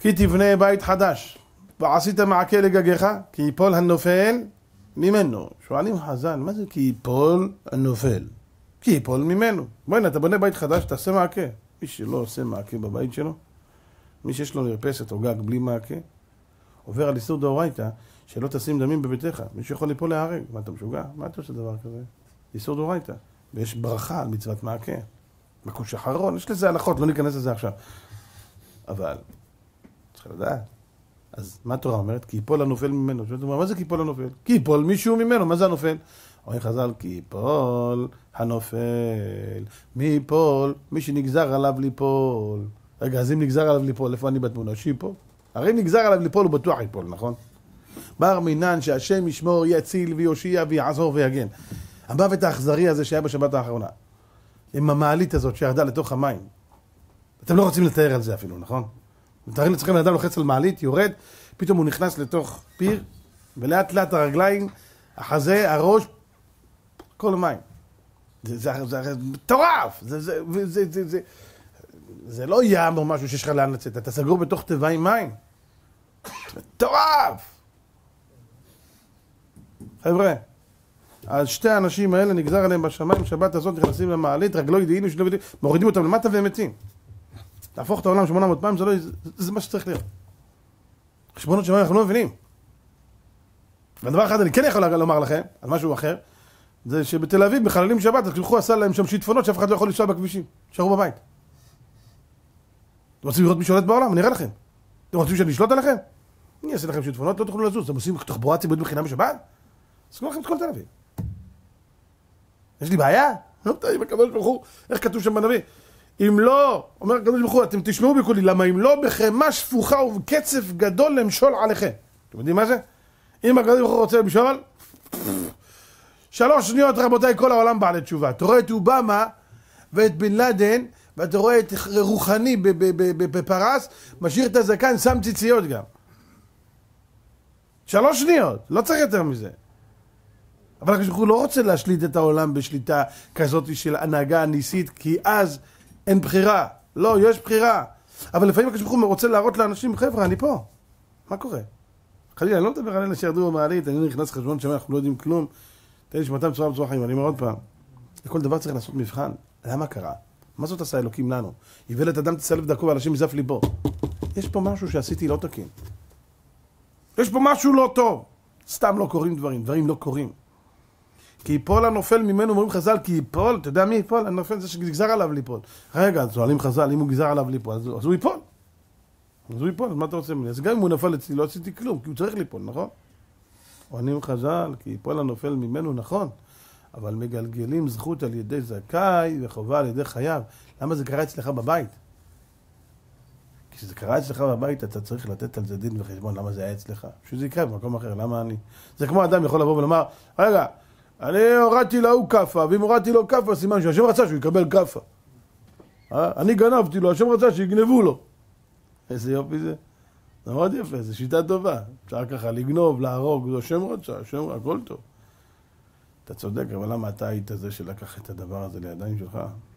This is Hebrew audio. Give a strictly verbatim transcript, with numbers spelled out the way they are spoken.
כי תבנה בית חדש, ועשית מעקה לגגיך, כי ייפול הנופל ממנו. שואלים חז"ל, מה זה כי ייפול הנופל? כי ייפול ממנו. בואי נה, אתה בונה בית חדש, תעשה מעקה. מי שלא עושה מעקה בבית שלו, מי שיש לו מרפסת או גג בלי מעקה, עובר על איסור דאורייתא, שלא תשים דמים בביתך. מי שיכול ליפול להרג. מה אתה משוגע? מה אתה עושה דבר כזה? איסור דאורייתא. ויש ברכה על מצוות מעקה. בקוש אחרון, יש לזה הלכות, לא ניכנס לזה עכשיו. אבל, צריך לדעת. אז מה התורה אומרת? כי ייפול הנופל ממנו. מה זה כי ייפול הנופל? כי ייפול מישהו ממנו. מה זה הנופל? אומרים חז"ל, כי ייפול הנופל. מי ייפול? מי שנגזר עליו ליפול. רגע, אז אם נגזר עליו ליפול, איפה אני בתמונה? שיפול. הרי אם נגזר עליו ליפול, הוא בטוח ייפול, נכון? בר מינן שהשם ישמור, יציל ויושיע ויעזור ויגן. המוות האכזרי הזה שהיה בשבת האחרונה. עם המעלית הזאת שירדה לתוך המים. אתם לא רוצים לתאר על זה אפילו, נכון? מתארים לצלכם, האדם לוחץ על מעלית, יורד, פתאום הוא נכנס לתוך פיר, ולאט לאט הרגליים, החזה, הראש, כל המים. זה מטורף! זה, זה, זה, זה, זה, זה לא ים או משהו שיש לך לאן לצאת, אתה סגור בתוך טבע עם מים. מטורף! חבר'ה, אז שתי האנשים האלה נגזר עליהם בשמיים, שבת הזאת נכנסים למעלית, רגלו ידעינו, שלא ידעינו, מורידים אותם למטה והם מתים. להפוך את העולם שמונה מאות פעם, זה, לא, זה, זה מה שצריך להיות. חשבונות שמיים אנחנו לא מבינים. והדבר אחד אני כן יכול לומר לכם, על משהו אחר, זה שבתל אביב בחללים שבת, אז כשלכו עשה להם שם שיטפונות שאף אחד לא יכול לנסוע בכבישים. שרו בבית. אתם רוצים לראות מי שולט בעולם? אני אראה לכם. אתם רוצים שאני אשלוט עליכם? אני אעשה לכם שיטפונות, לא תוכלו לזוז. אתם עושים תחבורה ציבורית בחינם בשבת? אז קוראים לכם את כל תל אביב. יש לי בעיה? לא יודע, אם הקדוש ברוך הוא, איך כתוב שם בנביא? אם לא, אומר הקדוש ברוך הוא, אתם תשמעו בקולי, למה אם לא בחמה שפוכה ובקצף גדול למשול עליכם. אתם יודעים מה זה? אם הקדוש ברוך הוא רוצה למשול, שלוש שניות רבותיי, כל העולם בעלי תשובה. אתה רואה את אובמה ואת בן לאדן, ואתה רואה את רוחני בפרס, משאיר את הזקן, שם ציציות גם. שלוש שניות, לא צריך יותר מזה. אבל הקדוש ברוך הוא לא רוצה להשליט את העולם בשליטה כזאת של הנהגה ניסית, כי אז אין בחירה. לא, יש בחירה. אבל לפעמים הקדוש ברוך הוא רוצה להראות לאנשים, חבר'ה, אני פה. מה קורה? חלילה, אני לא מדבר על אלה שירדו במעלית, אני לא נכנס חשבון שם, אנחנו לא יודעים כלום. תן לי שמתם צורה בצורה חיים, אני אומר עוד פעם. לכל דבר צריך לעשות מבחן. למה קרה? מה זאת עשה אלוקים לנו? יבלת אדם תסלף דרכו ואנשים מזף ליבו. יש פה משהו שעשיתי לא תקין. יש פה משהו לא טוב. סתם לא קורים דברים, דברים לא קורים. כי ייפול הנופל ממנו, אומרים חז"ל, כי ייפול, אתה יודע מי ייפול? הנופל זה שגזר עליו ליפול. רגע, אז שואלים חז"ל, אם הוא גזר עליו ליפול, אז, אז הוא ייפול. אז הוא ייפול, אז מה אתה רוצה ממני? אז גם אם הוא נפל אצלי, לא עשיתי כלום, כי הוא צריך ליפול, נכון? עונים חז"ל, כי ייפול הנופל ממנו, נכון. אבל מגלגלים זכות על ידי זכאי וחובה על ידי חייב. למה זה קרה אצלך בבית? כי כשזה קרה אצלך בבית, אתה צריך לתת על זה דין וחשבון, למה זה היה אצלך? שזה יקרה במקום אחר, למה אני? זה כמו אדם יכול לבוא ולומר, רגע, אני הורדתי לו כפה, ואם הורדתי לו כפה, סימן שהשם רצה שהוא יקבל כפה. אני גנבתי לו, השם רצה שיגנבו לו. איזה יופי זה. זה מאוד יפה, זו שיטה טובה. אפשר ככה לגנוב, להרוג, זה השם רצה, השם, הכל טוב. אתה צודק, אבל למה אתה היית זה שלקח את הדבר הזה לידיים שלך?